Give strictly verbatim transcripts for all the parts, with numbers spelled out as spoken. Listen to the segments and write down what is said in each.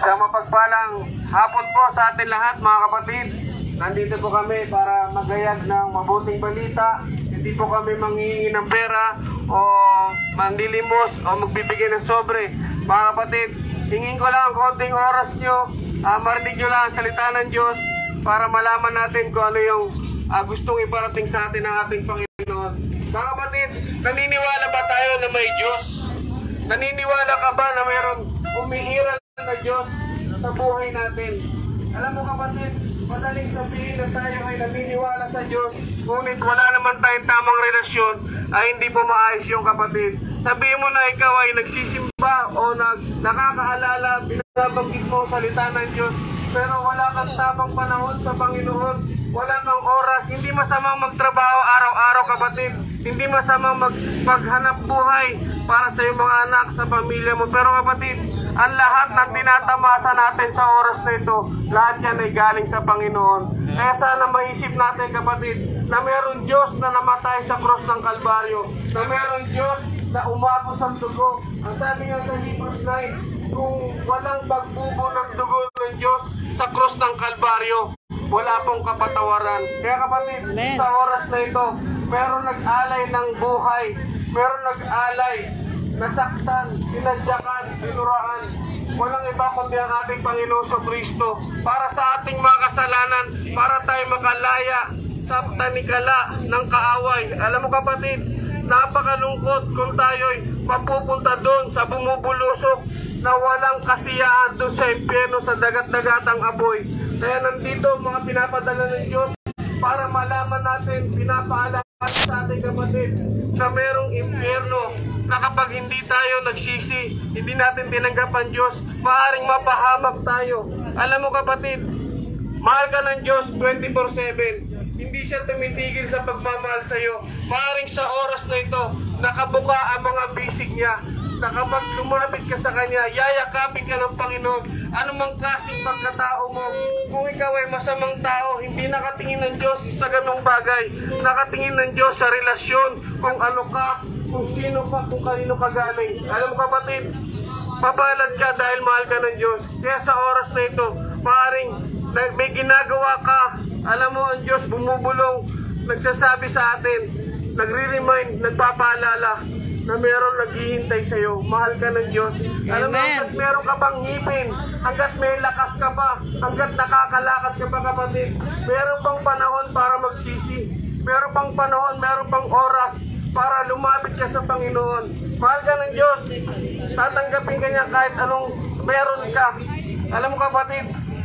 Isang mapagpalang hapon po sa atin lahat mga kapatid. Nandito po kami para magayag ng mabuting balita. Hindi po kami manghihingi ng pera o manlilimos o magbibigay ng sobre. Mga kapatid, hingin ko lang ang konting oras nyo. Uh, marinig nyo lang ang salita ng Diyos para malaman natin kung ano yung uh, gustong iparating sa atin ng ating Panginoon. Mga kapatid, naniniwala ba tayo na may Diyos? Naniniwala ka ba na mayroong umiiral na Diyos sa buhay natin? Alam mo kapatid, madaling sabihin na tayo ay naniniwala sa Diyos, ngunit wala naman tayong tamang relasyon, ay hindi po maayos yung kapatid. Sabihin mo na ikaw ay nagsisimba o nag, nakakaalala, binabanggit mo salita ng Diyos, pero wala kang tamang panahon sa Panginoon, wala kang oras. Hindi masamang magtrabaho araw-araw kapatid, hindi masamang mag, maghanap buhay para sa iyong mga anak, sa pamilya mo. Pero kapatid, ang lahat ng tinatamasa natin sa oras na ito, lahat yan ay galing sa Panginoon. Kaya sana maisip natin kapatid, na mayroong Diyos na namatay sa cross ng Kalbaryo, na mayroong Diyos na umagos ang dugo. Ang sabi nga sa Hebrews nine, kung walang pagbubo ng dugo ng Diyos sa cross ng Kalbaryo, wala pong kapatawaran. Kaya kapatid, Amen. Sa oras na ito, meron nag-alay ng buhay, meron nag-alay, nasaktan, sinadyakan, sinuraan. Walang iba kundi ang ating Panginoon sa Kristo para sa ating mga kasalanan, para tayo makalaya sa tanikala ng kaaway. Alam mo kapatid, napakalungkot kung tayo'y mapupunta doon sa bumubulusok na walang kasiyaan doon sa impyerno, sa dagat-dagatang apoy. Kaya nandito mga pinapadala ng Diyos para malaman natin, pinapaalala sa ating kapatid na merong impyerno na kapag hindi tayo nagsisi, hindi natin tinanggap ang Diyos, maaaring mapahamak tayo. Alam mo kapatid, mahal ka ng Diyos twenty-four seven. Hindi siya tumitigil sa pagmamahal sa iyo. Maaaring sa oras na ito, nakabuka ang mga bisig niya, na kapag lumapit ka sa Kanya, yayakapin ka ng Panginoon. Anumang klaseng pagkatao mo, kung ikaw ay masamang tao, hindi nakatingin ng Diyos sa ganong bagay. Nakatingin ng Diyos sa relasyon, kung ano ka, kung sino ka, kung kanino ka galing. Alam mo kapatid, papalad ka dahil mahal ka ng Diyos. Kaya sa oras na ito, maaaring may ginagawa ka. Alam mo, ang Diyos bumubulong, nagsasabi sa atin, nagre-remind, nagpapaalala na meron naghihintay sa iyo. Mahal ka ng Diyos. Amen. Alam mo, hanggat meron ka pang ngipin, hanggat may lakas ka pa, hanggat nakakalakad ka pa kapatid, meron pang panahon para magsisi. Meron pang panahon, meron pang oras para lumapit ka sa Panginoon. Mahal ka ng Diyos. Tatanggapin ka niya kahit anong meron ka. Alam mo kapatid,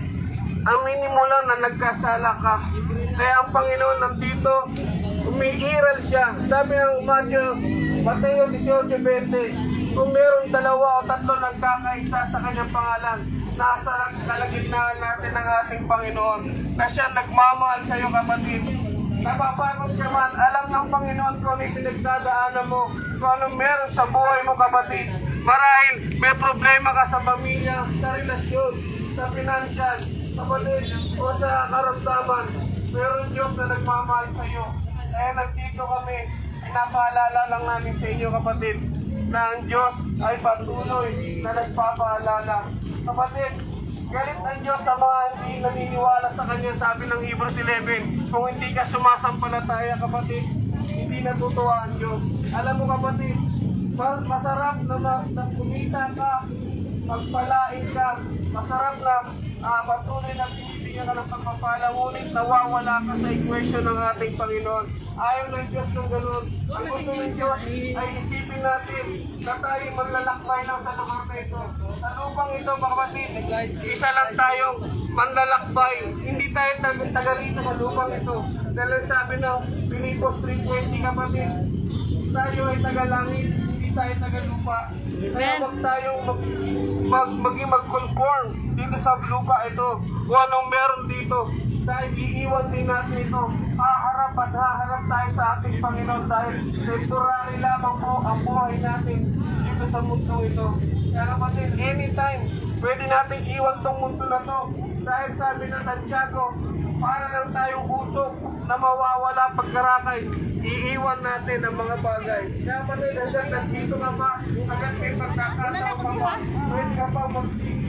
ang minimo lang na nagkasala ka. Kaya ang Panginoon nandito, umiiral siya. Sabi ng Matthew, Mateo eighteen twenty, kung meron dalawa o tatlo nagkakaisa sa kanyang pangalan, nasa kalagitnaan natin ng ating Panginoon, na siya nagmamahal sa iyo kapatid. Napapagod ka man, alam ng Panginoon kung ano pinagdadaanan mo, kung ano meron sa buhay mo kapatid. Marahil may problema ka sa pamilya, sa relasyon, sa financial, kapatid, o sa karamdaman, meron Diyos na nagmamahal sa iyo. Kaya nandito kami, pinapaalala lang namin sa inyo kapatid, na ang Diyos ay patuloy na nagpapaalala. Kapatid, galit ang Diyos sa mga hindi naniniwala sa Kanya. Sabi ng Hebrews eleven, kung hindi ka sumasampalataya kapatid, hindi natutuwa ang Diyos. Alam mo kapatid, masarap na, na kumita ka, pagpalain ka, masarap na uh, patuloy na binibigyan ka ng pagpapala, ngunit nawawala ka sa equation ng ating Panginoon. Ayaw ng Diyos ng ganun. Ang gusto ng Diyos ay isipin natin na tayo manlalakbay lang sa lugar na ito. Sa lupang ito, kapatid, isa lang tayong manlalakbay. Hindi tayo tagalito sa lupang ito. Dahil sabi ng Pilipos three twenty kapatid, tayo ay tagalangit, hindi tayo tagalupa. Kaya huwag tayong mag, mag, maging mag-conform dito sa lupa ito. Kung anong meron dito, dahil iiwan din natin ito. Haharap at haharap tayo sa ating Panginoon dahil temporary lamang po ang buhay natin dito sa mundo ito. Kaya kapatid, anytime, pwede natin iwan tong mundo na to. Dahil sabi ng Santiago, para lang tayong usok na mawawala pagkarakay, iiwan natin ang mga bagay. Kaya kapatid, hanggang nandito ka pa, hanggang may pagkakataon pa pa, pwede ka pa magsisi,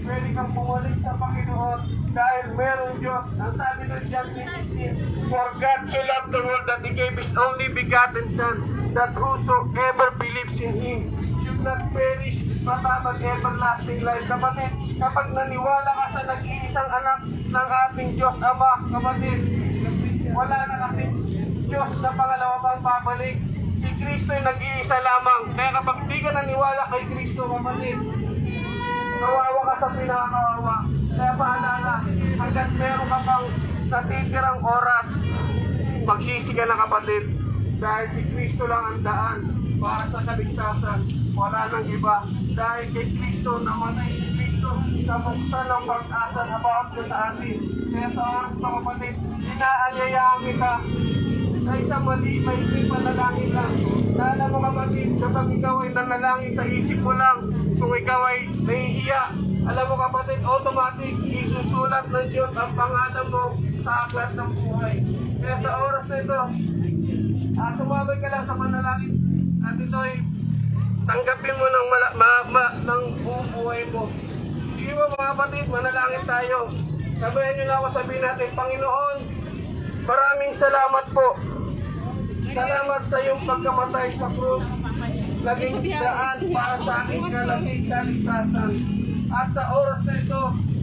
pwede kang bumalik sa Panginoon dahil meron Diyos. Ang sabi ng John three sixteen, for God so loved the world that He gave His only begotten Son, that whosoever believes in Him should not perish but have an everlasting life. Kapatid, kapag naniwala ka sa nag-iisang anak ng ating Diyos Ama, kapatid, wala na kasi Diyos na pangalawa pang babalik. Si Kristo ay nag-iisa lamang. Kaya kapag di ka naniwala kay Kristo, kapatid, kawawa ka sa pinakawawa. Kaya paalala, hanggat meron ka pang natitirang oras, magsisi ka na, kapatid. Dahil si Kristo lang ang daan para sa kaligtasan. Wala nang iba. Dahil kay Kristo, namatay si Kristo sa buksan ng pag-asa na bawat ko sa atin. Kaya sa oras na, kapatid, inaanyayahan kita sa isang mali, may isip panalangin lang. Alam mo, kapatid, kapag ikaw ay nanalangin sa isip mo lang, kung ikaw ay nahihiya, alam mo, kapatid, automatic isusulat ng Diyos ang pangalan mo sa aklat ng buhay. Kaya sa oras na ito, ah, sumabay ka lang sa panalangin at ito ay tanggapin mo ng, mala, ma, ma, ng buong buhay mo. Sige mo, mga kapatid, manalangin tayo. Sabayan nyo na ako, sabihin natin, Panginoon, maraming salamat po. Salamat sa iyong pagkamatay sa krus. Naging daan para sa aking kalaging kaligtasan. At sa oras na ito,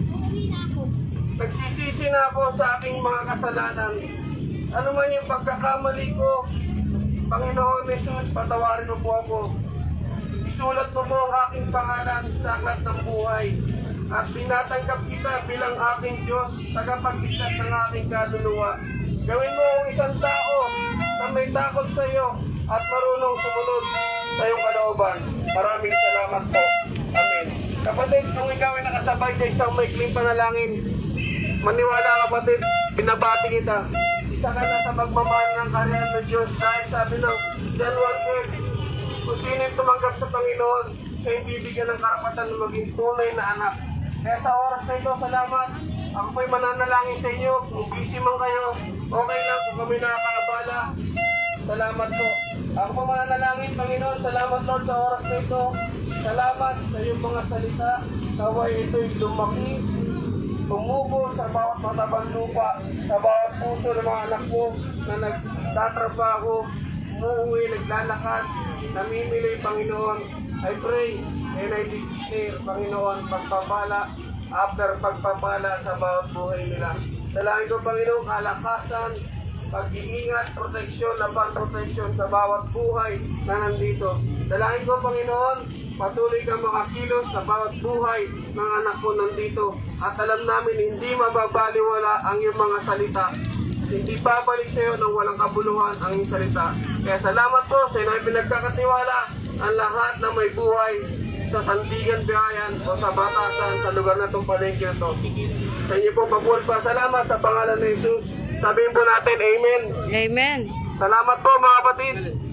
nagsisisi na ako sa aking mga kasalanan. Ano man yung pagkakamali ko, Panginoon Jesus, patawarin mo po ako. Isulat mo po ang aking pangalan sa aklat ng buhay. At tinatanggap kita bilang aking Diyos, tagapagligtas ng aking kaluluwa. Gawin mo ang isang tao na may takot sa iyo at marunong sumunod sa iyong kalooban. Maraming salamat po. Amen. Kapatid, kung ikaw ay nakasabay sa isang maikling panalangin, maniwala, kapatid, binabati kita. Isa ka na sa magmamahal ng kaharian ng Diyos dahil sabi ng John one twelve, kung sino yung tumanggap sa Panginoon, siya yung bibigyan ng karapatan na maging tunay na anak. Kaya sa oras na ito, salamat. Ako po'y mananalangin sa inyo. Kung busy man kayo, okay lang kung kami nakakabala. Salamat po. Ako po mananalangin, Panginoon. Salamat, Lord, sa oras na ito. Salamat sa iyong mga salita. Naway ito'y lumaki, tumubo sa bawat matabang lupa, sa bawat puso ng mga anak mo na nagtatrabaho, umuwi, naglalakad, namimili, Panginoon. I pray and I declare, Panginoon, pagpapala after pagpapala sa bawat buhay nila. Dalangin ko, Panginoon, kalakasan, pag-iingat, proteksyon, labang proteksyon sa bawat buhay na nandito. Dalangin ko, Panginoon, patuloy kang makakilos sa bawat buhay ng anak ko nandito. At alam namin, hindi mababaliwala ang iyong mga salita. Hindi babalik sa iyo ng walang kabuluhan ang iyong salita. Kaya salamat po sa inyo pinagkakatiwala ang lahat na may buhay sa Sandigan, Bayan o sa Batasan sa lugar na itong palengke ito. Sa inyo po pagpulpa, salamat sa pangalan ni Jesus. Sabihin po natin, Amen. Amen. Salamat po, mga kapatid.